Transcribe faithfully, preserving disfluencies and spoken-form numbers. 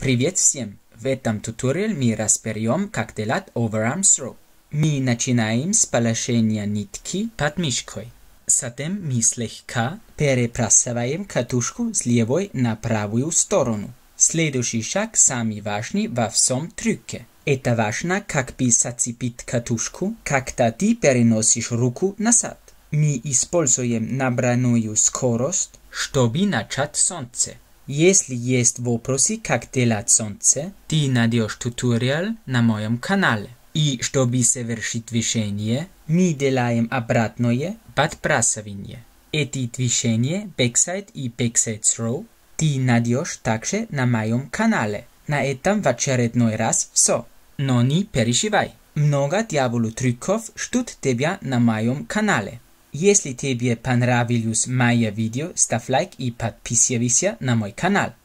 Привет всем! В этом туториале мы разберем, как делать overarm throw. Мы начинаем с положения нитки под мышкой. Затем мы слегка перебрасываем катушку с левой на правую сторону. Следующий шаг самый важный во всем трюке. Это важно, как бы зацепить катушку, когда ты переносишь руку назад. Мы используем набранную скорость, чтобы начать солнце. Если есть вопросы, как делать солнце, ты найдешь туториал на моем канале. И чтобы совершить движение, мы делаем обратное подбрасывание. Эти движения backside и backside throw ты найдешь также на моем канале. На этом в очередной раз все. Но не переживай. Много дьяволу трюков ждут тебя на моем канале. Если тебе понравилось мое видео, ставь лайк и подписывайся на мой канал.